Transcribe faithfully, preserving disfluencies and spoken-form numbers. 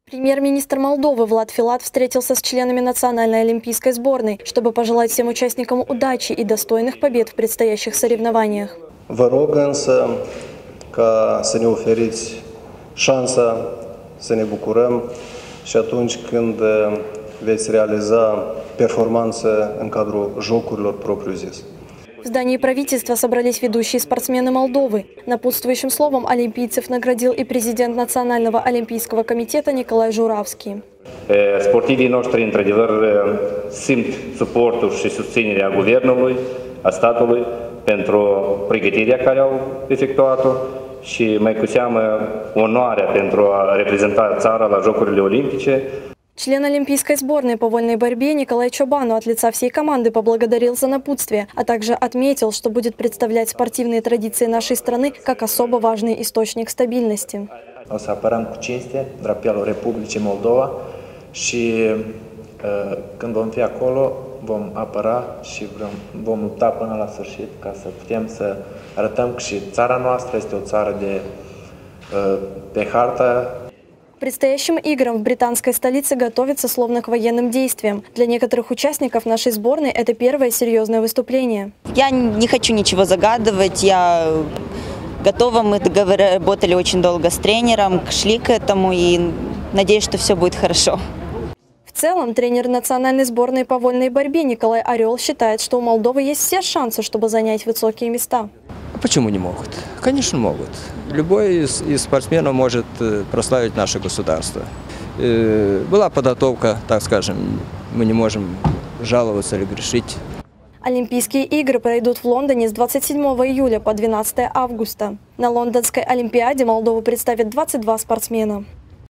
Премьер-министр Молдовы Влад Филат встретился с членами национальной олимпийской сборной, чтобы пожелать всем участникам удачи и достойных побед в предстоящих соревнованиях. Vă rog însă ca să ne oferiți șansa să ne bucurăm și atunci când veți realiza performanță în cadrul jocurilor propriu-zis. В здании правительства собрались ведущие спортсмены Молдовы. Напутствующим словом олимпийцев наградил и президент Национального олимпийского комитета Nicolae Juravski. Sportivii noștri, într-adevăr, simt suportul și susținerea guvernului, a statului, pentru pregătirea care au efectuat-o și mai cu seamă onoarea pentru a reprezenta țara la Jocurile Olimpice. Член олимпийской сборной по вольной борьбе Николай Чобану от лица всей команды поблагодарил за напутствие, а также отметил, что будет представлять спортивные традиции нашей страны как особо важный источник стабильности. O să apărăm cu cinste drapelul Republicii Moldova și când vom fi acolo vom apăra și vom lupta până la sfârșit ca să putem să arătăm că și țara noastră este o țară de pe hartă. К предстоящим играм в британской столице готовятся словно к военным действиям. Для некоторых участников нашей сборной это первое серьезное выступление. Я не хочу ничего загадывать, я готова, мы работали очень долго с тренером, шли к этому и надеюсь, что все будет хорошо. В целом, тренер национальной сборной по вольной борьбе Николай Орел считает, что у Молдовы есть все шансы, чтобы занять высокие места. Почему не могут? Конечно, могут. Любой из, из спортсменов может прославить наше государство. Была подготовка, так скажем, мы не можем жаловаться или грешить. Олимпийские игры пройдут в Лондоне с двадцать седьмого июля по двенадцатое августа. На Лондонской олимпиаде Молдову представят двадцать два спортсмена.